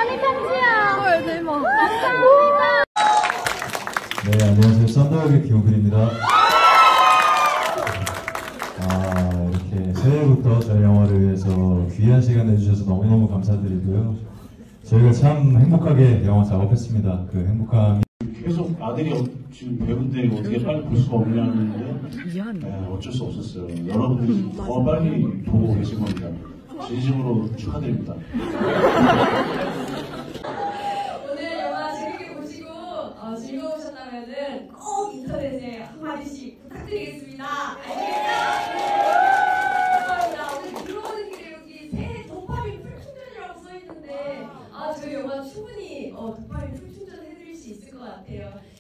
언니 편지야. 헐 대박. 감사합니다. 네, 안녕하세요. 썬더역의 김호필입니다. 이렇게 새해부터 저희 영화를 위해서 귀한 시간 내주셔서 너무너무 감사드리고요. 저희가 참 행복하게 영화 작업했습니다. 그 행복함이 계속 아들이 지금 배우인데 어떻게 빨리 볼 수가 없냐는데 어쩔 수 없었어요. 여러분들이 더 빨리 보고 계신 겁니다. 진심으로 축하드립니다. 오늘 영화 재밌게 보시고 즐거우셨다면 꼭 인터넷에 한마디씩 부탁드리겠습니다. 알겠죠? 감사합니다. 오늘 들어오는 길에 여기 새해 도파민 풀충전이라고 써있는데 저희 영화 충분히 도파민 풀충전 해드릴 수 있을 것 같아요.